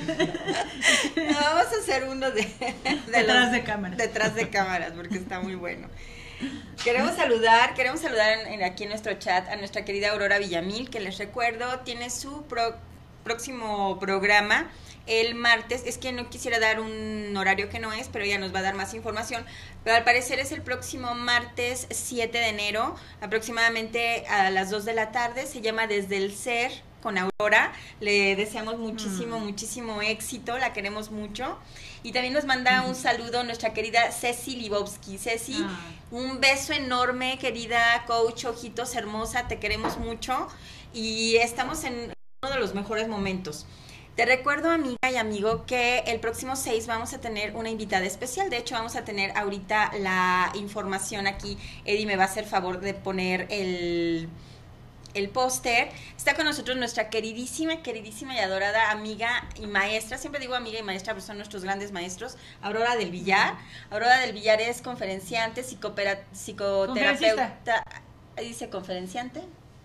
No, vamos a hacer uno detrás de cámaras. Detrás de cámaras, porque está muy bueno. Queremos saludar aquí en nuestro chat a nuestra querida Aurora Villamil, que les recuerdo, tiene su próximo programa el martes. Es que no quisiera dar un horario que no es, pero ella nos va a dar más información. Pero al parecer es el próximo martes 7 de enero, aproximadamente a las 2 de la tarde. Se llama Desde el Ser con Aurora. Le deseamos muchísimo éxito, la queremos mucho. Y también nos manda un saludo nuestra querida Ceci Libowski. Ceci, un beso enorme, querida coach, ojitos hermosa, te queremos mucho y estamos en uno de los mejores momentos. Te recuerdo, amiga y amigo, que el próximo 6 vamos a tener una invitada especial. De hecho, vamos a tener ahorita la información aquí. Eddie me va a hacer favor de poner el póster. Está con nosotros nuestra queridísima y adorada amiga y maestra, siempre digo amiga y maestra, pero son nuestros grandes maestros, Aurora del Villar. Aurora del Villar es conferenciante, psicoterapeuta. ¿Dice conferenciante?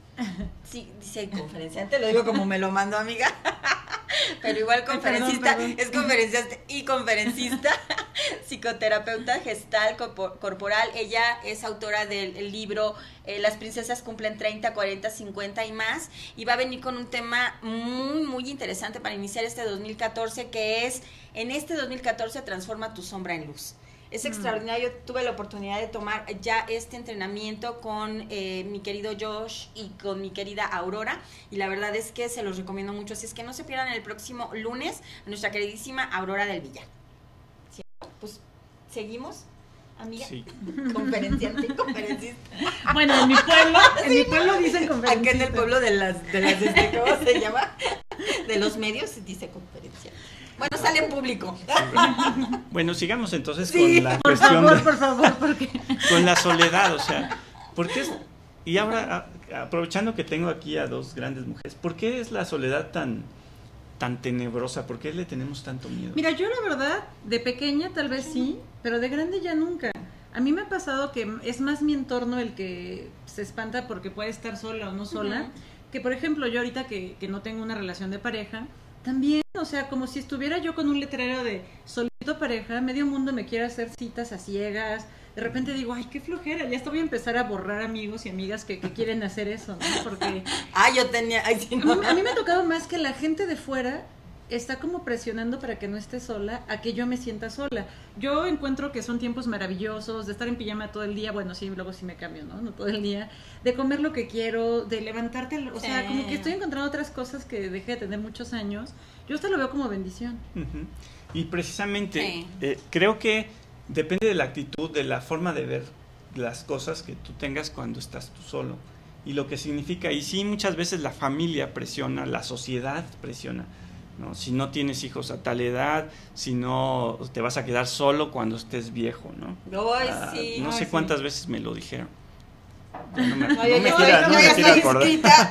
Sí, dice conferenciante, lo digo como me lo mando, amiga. Pero igual conferencista, perdón. Es conferenciante y conferencista, psicoterapeuta gestal corporal. Ella es autora del libro Las princesas cumplen 30, 40, 50 y más, y va a venir con un tema muy interesante para iniciar este 2014, que es, en este 2014 transforma tu sombra en luz. Es extraordinario. Tuve la oportunidad de tomar ya este entrenamiento con mi querido Josh y con mi querida Aurora, y la verdad es que se los recomiendo mucho. Así es que no se pierdan el próximo lunes a nuestra queridísima Aurora del Villar. ¿Sí? Pues seguimos, amiga. Sí. Conferenciante y conferencista. Bueno, en mi pueblo dicen conferencista. Aquí en el pueblo de las ¿cómo se llama? De los medios se dice conferenciante. Bueno, sale en público. Bueno, sigamos entonces con la cuestión. Por favor, porque con la soledad, o sea, ¿por qué es? Y ahora, aprovechando que tengo aquí a dos grandes mujeres, ¿por qué es la soledad tan tenebrosa? ¿Por qué le tenemos tanto miedo? Mira, yo la verdad, de pequeña tal vez sí, pero de grande ya nunca. A mí me ha pasado que es más mi entorno el que se espanta porque puede estar sola o no sola, que por ejemplo yo ahorita que no tengo una relación de pareja, también, o sea, como si estuviera yo con un letrero de solito pareja, medio mundo me quiere hacer citas a ciegas, de repente digo, ay, qué flojera, ya hasta voy a empezar a borrar amigos y amigas que quieren hacer eso, ¿no? Porque a mí me ha tocado más que la gente de fuera está como presionando para que no esté sola, a que yo me sienta sola. Yo encuentro que son tiempos maravillosos, de estar en pijama todo el día, bueno, sí, luego sí me cambio, ¿no? No todo el día, de comer lo que quiero, de levantarte, o sea, como que estoy encontrando otras cosas que dejé de tener muchos años. Yo hasta lo veo como bendición. Y precisamente, creo que depende de la actitud, de la forma de ver las cosas que tú tengas cuando estás tú solo, y lo que significa, y sí, muchas veces la familia presiona, la sociedad presiona, ¿no? Si no tienes hijos a tal edad, si no te vas a quedar solo cuando estés viejo, ¿no? No sé cuántas veces me lo dijeron. No me quiero acordar.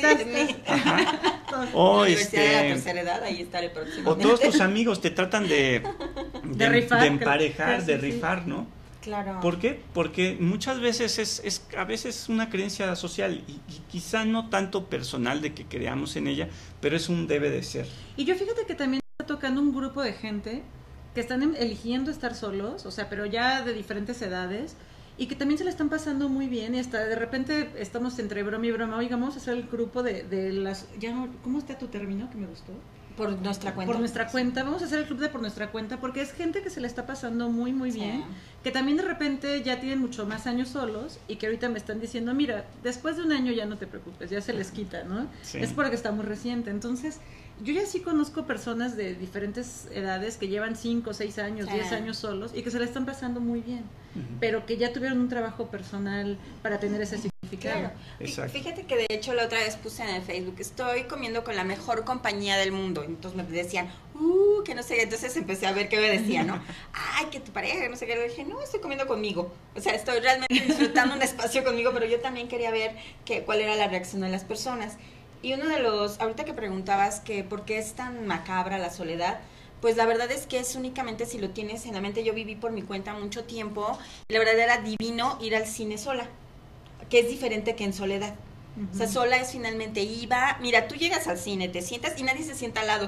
O de la tercera edad, ahí estaré próximamente. O todos tus amigos te tratan de rifar, de emparejar, de rifar, ¿no? Claro. ¿Por qué? Porque muchas veces es a veces una creencia social y quizá no tanto personal de que creamos en ella, pero es un debe de ser. Y yo fíjate que también está tocando un grupo de gente que están eligiendo estar solos, o sea, pero ya de diferentes edades, y que también se la están pasando muy bien, y hasta de repente estamos entre broma y broma, oiga, vamos a hacer el grupo de las... ya no, ¿cómo está tu término que me gustó? Por nuestra cuenta. Por nuestra cuenta, vamos a hacer el club de por nuestra cuenta, porque es gente que se la está pasando muy bien, que también de repente ya tienen mucho más años solos, y que ahorita me están diciendo, mira, después de un año ya no te preocupes, ya se les quita, ¿no? Sí. Es porque está muy reciente. Entonces, yo ya sí conozco personas de diferentes edades que llevan 5, 6 años, 10 años solos, y que se la están pasando muy bien, pero que ya tuvieron un trabajo personal para tener ese significado. Claro. Fíjate que de hecho la otra vez puse en el Facebook, estoy comiendo con la mejor compañía del mundo, entonces me decían, que no sé, entonces empecé a ver qué me decían, ¿no? Ay, que tu pareja, no sé qué, le dije, no, estoy comiendo conmigo, o sea, estoy realmente disfrutando un espacio conmigo, pero yo también quería ver cuál era la reacción de las personas. Y uno de los, ahorita que preguntabas que por qué es tan macabra la soledad, pues la verdad es que es únicamente si lo tienes en la mente. Yo viví por mi cuenta mucho tiempo, y la verdad era divino ir al cine sola, que es diferente que en soledad. O sea, sola es finalmente mira, tú llegas al cine, te sientas y nadie se sienta al lado.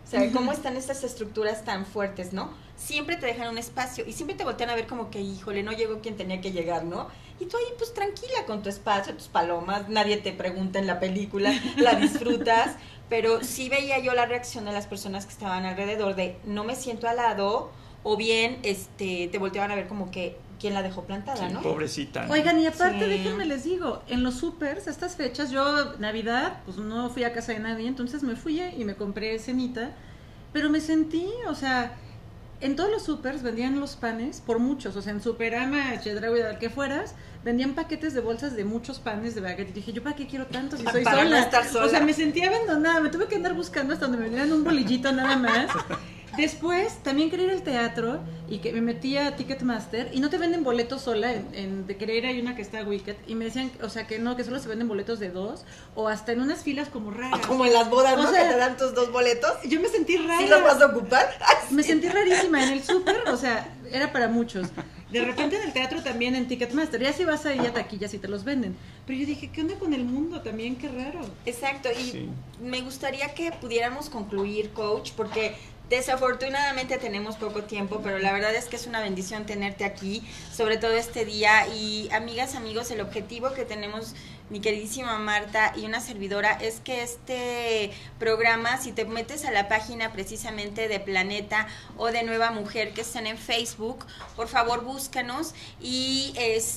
O sea, cómo están estas estructuras tan fuertes, ¿no? Siempre te dejan un espacio y siempre te voltean a ver como que, híjole, no llegó quien tenía que llegar, ¿no? Y tú ahí, pues, tranquila con tu espacio, tus palomas, nadie te pregunta en la película, la disfrutas, pero sí veía yo la reacción de las personas que estaban alrededor de no me siento al lado, o bien te volteaban a ver como que quién la dejó plantada, sí, ¿no? Pobrecita. Oigan, y aparte, Sí. déjenme les digo, en los supers, estas fechas, yo, Navidad, pues no fui a casa de nadie, entonces me fui y me compré cenita, pero me sentí, o sea, en todos los supers vendían los panes por muchos, o sea, en Superama, Chedraui, al que fueras, vendían paquetes de bolsas de muchos panes de baguette, y dije, ¿yo para qué quiero tanto si soy Para sola? no estar sola. O sea, me sentí abandonada, me tuve que andar buscando hasta donde me dieran un bolillito nada más. Después, también quería ir al teatro y que me metí a Ticketmaster y no te venden boletos sola, de querer ir hay una que está Wicked y me decían, o sea, que no, que solo se venden boletos de 2 o hasta en unas filas como raras. Como en las bodas, O ¿no? sea, Que te dan tus 2 boletos. Yo me sentí rara. ¿Sí los vas a ocupar? Ay, Me sentí rarísima en el súper, o sea, era para muchos. De repente en el teatro también en Ticketmaster, ya si vas ahí a taquillas y te los venden. Pero yo dije, ¿qué onda con el mundo también? Qué raro. Exacto, y Sí. me gustaría que pudiéramos concluir, coach, porque desafortunadamente tenemos poco tiempo, pero la verdad es que es una bendición tenerte aquí, sobre todo este día. Y amigas, amigos, el objetivo que tenemos, mi queridísima Marta y una servidora, es que este programa, si te metes a la página precisamente de Planeta o de Nueva Mujer que están en Facebook, por favor búscanos y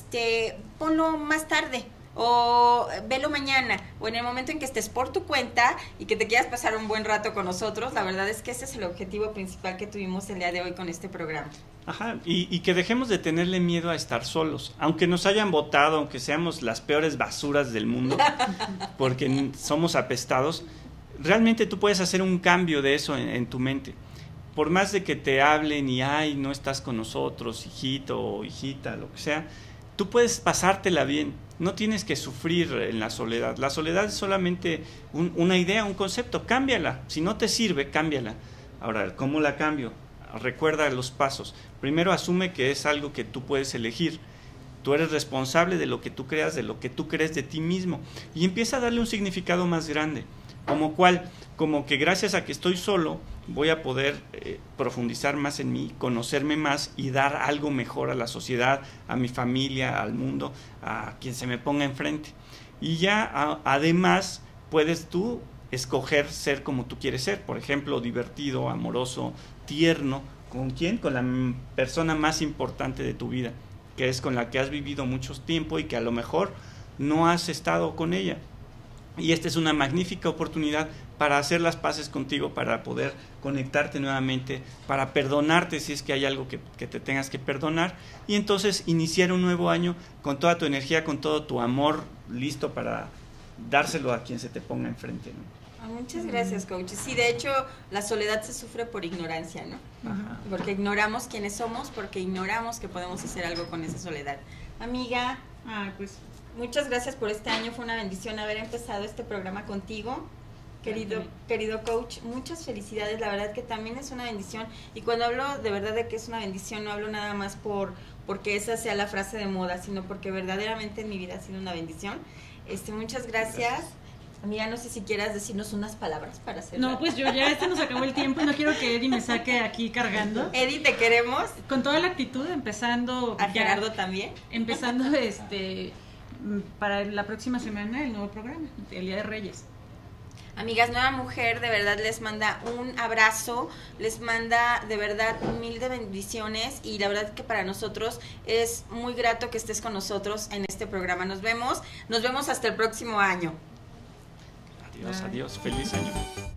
ponlo más tarde, o velo mañana, o en el momento en que estés por tu cuenta y que te quieras pasar un buen rato con nosotros. La verdad es que ese es el objetivo principal que tuvimos el día de hoy con este programa. Ajá, y que dejemos de tenerle miedo a estar solos, aunque nos hayan votado, aunque seamos las peores basuras del mundo, porque somos apestados, realmente tú puedes hacer un cambio de eso en tu mente. Por más de que te hablen y, ay, no estás con nosotros, hijito o hijita, lo que sea, tú puedes pasártela bien. No tienes que sufrir en la soledad. La soledad es solamente una idea, un concepto. Cámbiala. Si no te sirve, cámbiala. Ahora, ¿cómo la cambio? Recuerda los pasos. Primero, asume que es algo que tú puedes elegir. Tú eres responsable de lo que tú creas, de lo que tú crees de ti mismo. Y empieza a darle un significado más grande. ¿Como cuál? Como que gracias a que estoy solo, voy a poder profundizar más en mí, conocerme más y dar algo mejor a la sociedad, a mi familia, al mundo, a quien se me ponga enfrente. Y ya además puedes tú escoger ser como tú quieres ser, por ejemplo, divertido, amoroso, tierno. ¿Con quién? Con la persona más importante de tu vida, que es con la que has vivido mucho tiempo y que a lo mejor no has estado con ella. Y esta es una magnífica oportunidad para hacer las paces contigo, para poder conectarte nuevamente, para perdonarte si es que hay algo que te tengas que perdonar, y entonces iniciar un nuevo año con toda tu energía, con todo tu amor, listo para dárselo a quien se te ponga enfrente, ¿no? Muchas gracias, coach. Sí, de hecho, la soledad se sufre por ignorancia, ¿no? Ajá. Porque ignoramos quiénes somos, porque ignoramos que podemos hacer algo con esa soledad. Amiga, Pues muchas gracias por este año, fue una bendición haber empezado este programa contigo, querido coach. Muchas felicidades, la verdad que también es una bendición, y cuando hablo de verdad de que es una bendición, no hablo nada más porque esa sea la frase de moda, sino porque verdaderamente en mi vida ha sido una bendición. Muchas gracias. Amiga, no sé si quieras decirnos unas palabras para hacerlo. no, pues yo ya nos acabó el tiempo y no quiero que Eddie me saque aquí cargando. Eddie, te queremos. Con toda la actitud, empezando A Gerardo también. empezando para la próxima semana el nuevo programa, el Día de Reyes. Amigas, Nueva Mujer de verdad les manda un abrazo, les manda de verdad mil de bendiciones, y la verdad que para nosotros es muy grato que estés con nosotros en este programa. Nos vemos hasta el próximo año. Adiós, adiós, feliz año.